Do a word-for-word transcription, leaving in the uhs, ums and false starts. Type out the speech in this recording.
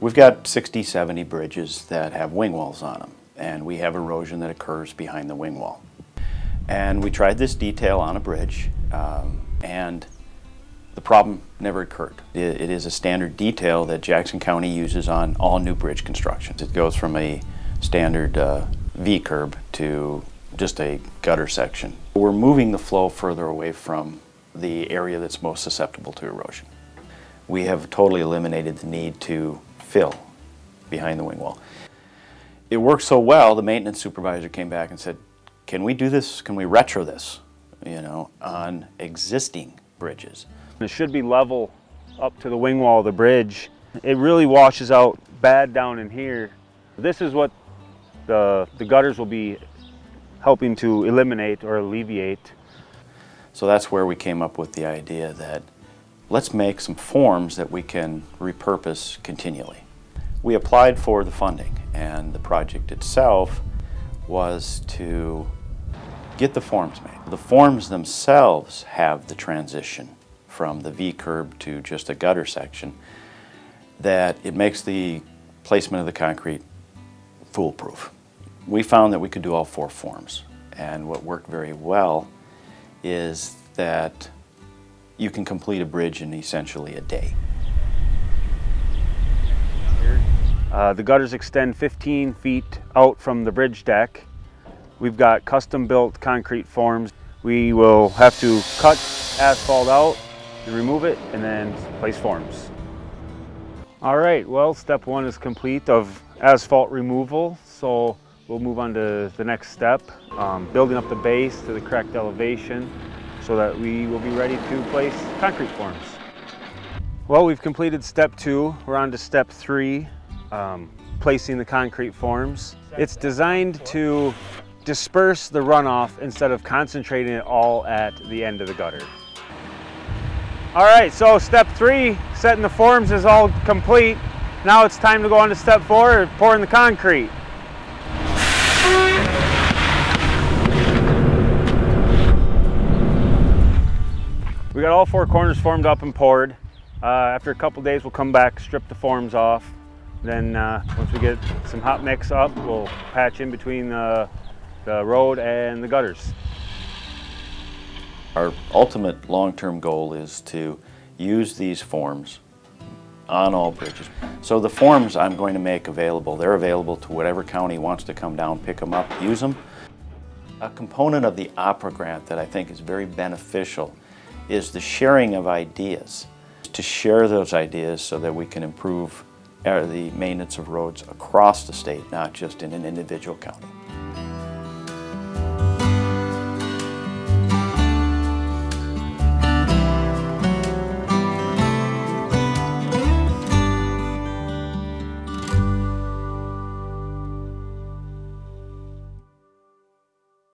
We've got sixty, seventy bridges that have wing walls on them, and we have erosion that occurs behind the wing wall. And we tried this detail on a bridge, um, and the problem never occurred. It, it is a standard detail that Jackson County uses on all new bridge constructions. It goes from a standard uh, V-curb to just a gutter section. We're moving the flow further away from the area that's most susceptible to erosion. We have totally eliminated the need to fill behind the wing wall. It worked so well, the maintenance supervisor came back and said, can we do this, can we retro this, you know, on existing bridges? It should be level up to the wing wall of the bridge. It really washes out bad down in here. This is what the, the gutters will be helping to eliminate or alleviate. So that's where we came up with the idea that let's make some forms that we can repurpose continually. We applied for the funding, and the project itself was to get the forms made. The forms themselves have the transition from the V-curb to just a gutter section, that it makes the placement of the concrete foolproof. We found that we could do all four forms, and what worked very well is that you can complete a bridge in essentially a day. Uh, the gutters extend fifteen feet out from the bridge deck. We've got custom-built concrete forms. We will have to cut asphalt out and remove it and then place forms. All right, well, step one is complete of asphalt removal, so we'll move on to the next step, um, building up the base to the correct elevation so that we will be ready to place concrete forms. Well, we've completed step two. We're on to step three, um, placing the concrete forms. It's designed to disperse the runoff instead of concentrating it all at the end of the gutter. All right, so step three, setting the forms, is all complete. Now it's time to go on to step four, pouring the concrete. We got all four corners formed up and poured. Uh, after a couple days, we'll come back, strip the forms off. Then uh, once we get some hot mix up, we'll patch in between the, the road and the gutters. Our ultimate long-term goal is to use these forms on all bridges. So the forms I'm going to make available, they're available to whatever county wants to come down, pick them up, use them. A component of the opera grant that I think is very beneficial is the sharing of ideas. To share those ideas so that we can improve the maintenance of roads across the state, not just in an individual county.